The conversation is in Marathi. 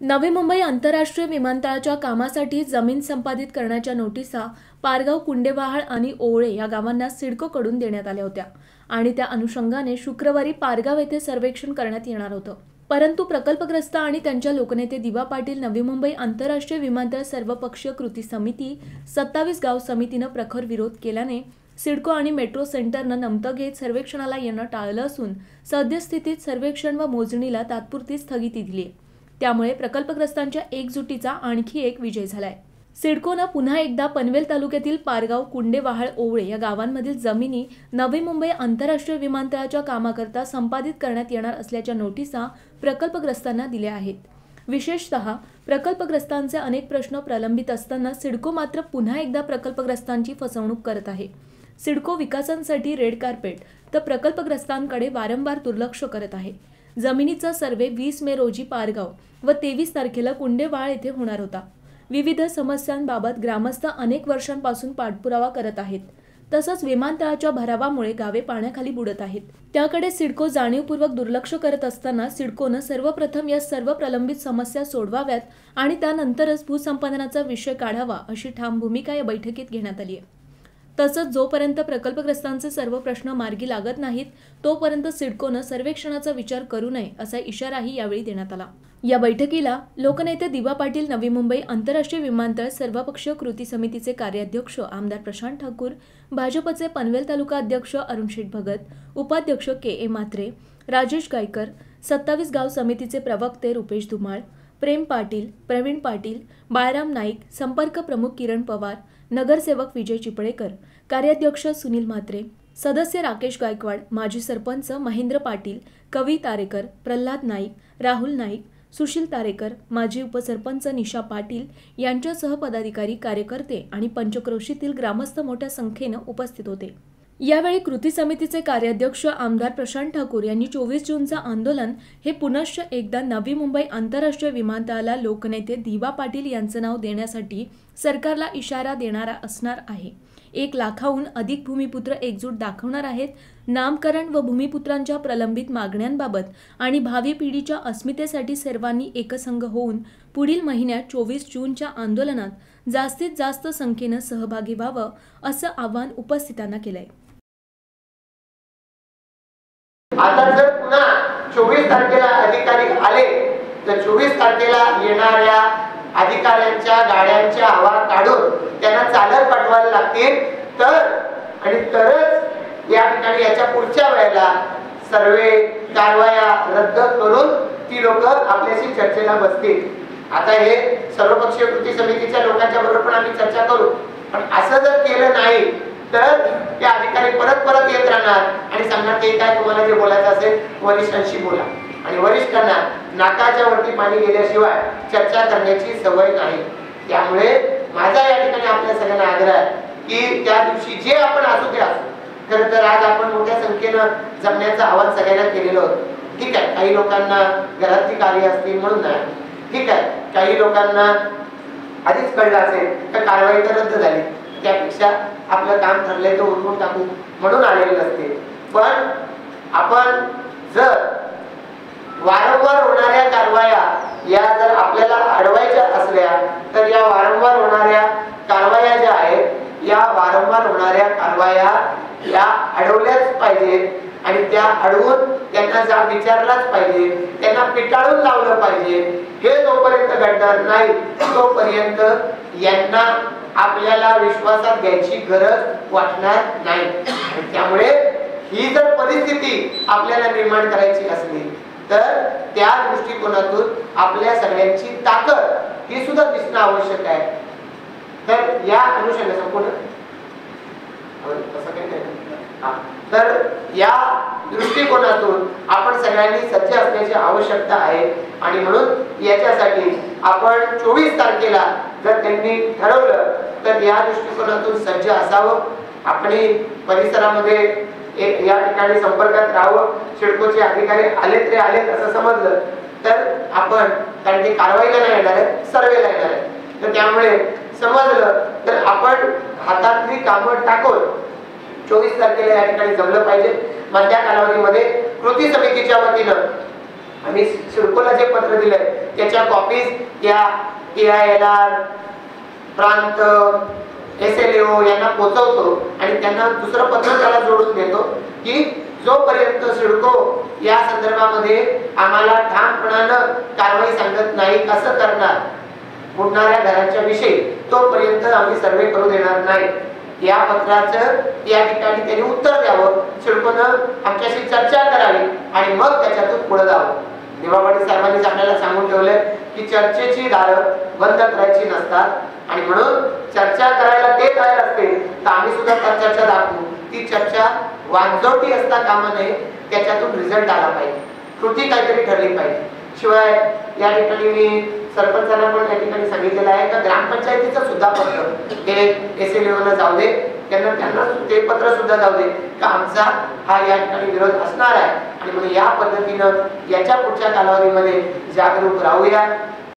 नवी मुंबई आंतरराष्ट्रीय विमानतळाच्या कामासाठी जमीन संपादित करण्याच्या नोटिसा पारगाव, कुंडेवाहाळ आणि ओवळे या गावांना सिडकोकडून देण्यात आल्या होत्या आणि त्या अनुषंगाने शुक्रवारी पारगाव येथे सर्वेक्षण करण्यात येणार होतं. परंतु प्रकल्पग्रस्त आणि त्यांच्या लोकनेते दिवा पाटील, नवी मुंबई आंतरराष्ट्रीय विमानतळ सर्वपक्षीय कृती समिती, 27 गाव समितीनं प्रखर विरोध केल्याने सिडको आणि मेट्रो सेंटरनं नमतं घेत सर्वेक्षणाला येणं टाळलं असून सद्यस्थितीत सर्वेक्षण व मोजणीला तात्पुरती स्थगिती दिली आहे. त्यामुळे प्रकल्पग्रस्तांच्या एकजुटीचा आणखी एक विजय झालाय. सिडकोनं पुन्हा एकदा पनवेल तालुक्यातील पारगाव, कुंडेवाहाळ, ओवळे या गावांमधील जमिनी नवी मुंबई आंतरराष्ट्रीय विमानतळाच्या कामाकरता संपादित करण्यात येणार असल्याच्या नोटिसा प्रकल्पग्रस्तांना दिल्या आहेत. विशेषतः प्रकल्पग्रस्तांचे अनेक प्रश्न प्रलंबित असताना सिडको मात्र पुन्हा एकदा प्रकल्पग्रस्तांची फसवणूक करत आहे. सिडको विकासांसाठी रेड कार्पेट तर प्रकल्पग्रस्तांकडे वारंवार दुर्लक्ष करत आहे. जमिनीचा सर्वे 20 मे रोजी पारगाव व 23 तारखेला कुंडेवाहाळ येथे होणार होता. विविध समस्यांबाबत ग्रामस्थ अनेक वर्षांपासून पाठपुरावा करत आहेत. तसंच विमानतळाच्या भरावामुळे गावे पाण्याखाली बुडत आहेत. त्याकडे सिडको जाणीवपूर्वक दुर्लक्ष करत असताना सिडकोनं सर्वप्रथम या सर्व प्रलंबित समस्या सोडवाव्यात आणि त्यानंतरच भूसंपादनाचा विषय काढावा अशी ठाम भूमिका या बैठकीत घेण्यात आली आहे. तसंच जोपर्यंत प्रकल्पग्रस्तांचे सर्व प्रश्न मार्गी लागत नाहीत तोपर्यंत सिडकोनं सर्वेक्षणाचा विचार करू नये असा इशाराही यावेळी देण्यात आला. या बैठकीला लोकनेते दिवा पाटील, नवी मुंबई आंतरराष्ट्रीय विमानतळ सर्वपक्षीय कृती समितीचे कार्याध्यक्ष आमदार प्रशांत ठाकूर, भाजपचे पनवेल तालुका अध्यक्ष अरुण शेठ भगत, उपाध्यक्ष के.ए. म्हात्रे, राजेश गायकर, 27 गाव समितीचे प्रवक्ते रुपेश धुमाळ, प्रेम पाटील, प्रवीण पाटील, बाळराम नाईक, संपर्क प्रमुख किरण पवार, नगरसेवक विजय चिपळेकर, कार्याध्यक्ष सुनील म्हात्रे, सदस्य राकेश गायकवाड, माजी सरपंच महेंद्र पाटील, कवी तारेकर, प्रल्हाद नाईक, राहुल नाईक, सुशील तारेकर, माजी उपसरपंच निशा पाटील यांच्यासह पदाधिकारी, कार्यकर्ते आणि पंचक्रोशीतील ग्रामस्थ मोठ्या संख्येनं उपस्थित होते. यावेळी कृती समितीचे कार्याध्यक्ष आमदार प्रशांत ठाकूर यांनी 24 जूनचं आंदोलन हे पुनश्च एकदा नवी मुंबई आंतरराष्ट्रीय विमानतळाला लोकनेते दिवा पाटील यांचं नाव देण्यासाठी सरकारला इशारा देणारा असणार आहे. 1 लाखाहून अधिक भूमिपुत्र एकजूट दाखवणार आहेत. नामकरण व भूमिपुत्रांच्या प्रलंबित मागण्यांबाबत आणि भावी पिढीच्या अस्मितेसाठी सर्वांनी एकसंघ होऊन पुढील महिन्यात 24 जूनच्या आंदोलनात जास्तीत जास्त संख्येनं सहभागी व्हावं असं आवाहन उपस्थितांना केलंय. आता जर पुन्हा 24 तारखेला अधिकारी आले तर 24 तारखेला येणाऱ्या अधिकाऱ्यांच्या गाड्यांच्या हवा काढून त्यांना चालत पाठवायला लागतील तरच या ठिकाणी याच्या पुढच्या वेळेला सर्वे कारवाया रद्द करून ती लोक आपल्याशी चर्चेला बसतील. आता हे सर्वपक्षीय कृती समितीच्या लोकांच्या बरोबर पण आम्ही चर्चा करू, पण असं जर केलं नाही तर ते अधिकारी परत येत राहणार आणि सांगणार ते काय तुम्हाला जे बोलायचं असेल वरिष्ठांशी बोला, आणि वरिष्ठांना नाकाच्या वरती पाणी गेल्याशिवाय चर्चा करण्याची सवय नाही. त्यामुळे माझा या ठिकाणी आपल्या सगळ्यांना आग्रह आहे की त्या दिवशी जे आपण असू ते असू, खरं तर आज आपण मोठ्या संख्येनं जमण्याचं आवाहन सगळ्यांना केलेलं होतं. ठीक आहे, काही लोकांना घरातली कार्य असतील म्हणून नाही, ठीक आहे, काही लोकांना आधीच कळलं असेल तर कारवाई तर रद्द झाली, त्यापेक्षा आपलं काम ठरलंय तर उरकून टाकू म्हणून आलेले नसते. पण आपण जर वारंवार होणाऱ्या कारवाया या जर आपल्याला अडवायच्या असल्या तर या वारंवार होणाऱ्या कारवाया ज्या आहेत या वारंवार होणाऱ्या कारवाया या अडवल्याच पाहिजेत आणि त्या अडवून त्यांना जा विचारलाच पाहिजे, त्यांना पिटाळून लावलं पाहिजे. हे जोपर्यंत घडणार नाही तोपर्यंत यांना आपल्याला विश्वासात घ्यायची गरज वाटणार नाही. त्यामुळे ही जर परिस्थिती आपल्याला निर्माण करायची असली तर त्या दृष्टिकोनातून आपल्या सगळ्यांची ताकद ही सुद्धा दिसणं आवश्यक आहे. तर या अनुषंगाने संपूर्ण तर या दृष्टिकोनातून आपण सगळ्यांनी सज्ज असण्याची आवश्यकता आहे आणि म्हणून याच्यासाठी आपण 24 तारखेला जर त्यांनी ठरवलं तर या दृष्टिकोनातून सज्ज असावं. आपण परिसरामध्ये या ठिकाणी संपर्कात राहावं. सिडकोचे अधिकारी आले तरी आलेत असं समजलं तर आपण, कारण ते कारवाईला नाही येणार आहे, सर्वेला येणार आहे, तर त्यामुळे समजलं तर आपण हातातली कामं टाकून 24 तारखेला या ठिकाणी जमलं पाहिजे. मधल्या कालावधीमध्ये कृती समितीच्या वतीनं आम्ही सिडकोला जे पत्र दिलंय त्याच्या कॉपीज या AILR, प्रांत, SLAO यांना पोहोचवतो आणि त्यांना दुसरं पत्र त्याला जोडून देतो की जोपर्यंत सिडको या संदर्भामध्ये आम्हाला ठामपणानं कारवाई सांगत नाही कसं करणार बुडणाऱ्या घरांच्या विषयी, तोपर्यंत आम्ही सर्वे करू देणार नाही. या पत्राचं या ठिकाणी त्यांनी उत्तर द्यावं, सिडकोनं आमच्याशी चर्चा करावी आणि मग त्याच्यातून पुढे जावं. देवापाटील साहेबांनी आपल्याला सांगून ठेवलंय की चर्चेची दारं बंद करायची नसतात आणि म्हणून चर्चा करायला ते तयार असते तर आम्ही सुद्धा त्या चर्चा दाखवू. ती चर्चा वांजोटी असता कामा नये, त्याच्यातून रिझल्ट आला पाहिजे, कृती काहीतरी ठरली पाहिजे. शिवाय या ठिकाणी मी सरपंचांना पण त्या ठिकाणी सांगितलेलं आहे का ग्रामपंचायतीचं सुद्धा पत्र हे SLAO जाऊ दे, त्यांना ते पत्र सुद्धा जाऊ दे का आमचा हा या ठिकाणी विरोध असणार आहे आणि म्हणून या पद्धतीनं याच्या पुढच्या कालावधीमध्ये जागरूक राहूया.